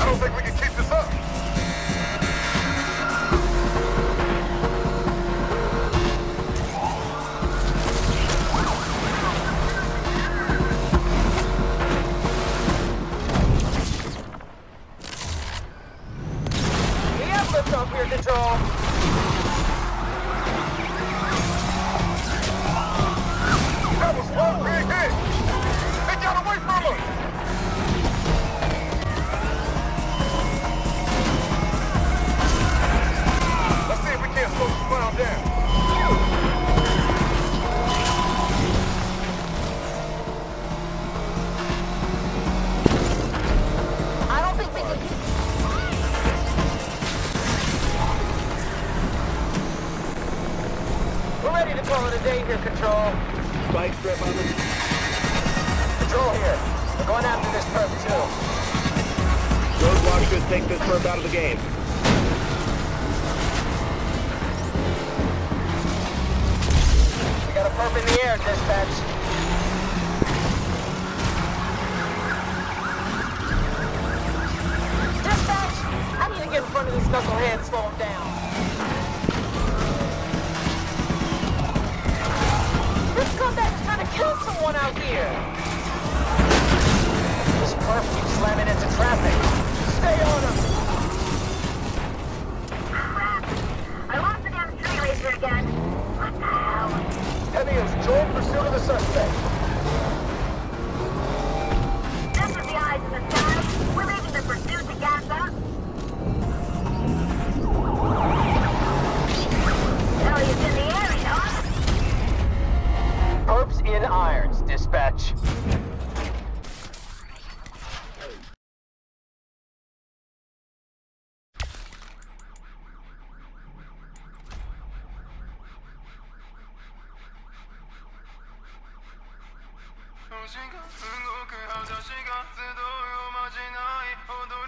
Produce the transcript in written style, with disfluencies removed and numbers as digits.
don't think we can keep this up. We have lift-off here, Control. That was one big hit. They got away from us. Let's see if we can't slow this clown down. I don't think we can... We're ready to call it a day here, Control. Spike strip on them. Control here. We're going after this perp, too. Roadblock should take this perp out of the game. We got a perp in the air, dispatch. Dispatch! I need to get in front of this knucklehead and slow him down. This scumbag is trying to kill someone out here. This perp keeps slamming into traffic. Stay on him. Crap. I lost the damn tree racer again. What the hell? Heavy is joint pursuit of the suspect. This is the eyes in the sky. We're leaving the pursuit to gas up. Hell, he's in the area, huh? Perps in irons, dispatch. 我心甘情愿给好消息，告知都有马迹那以后都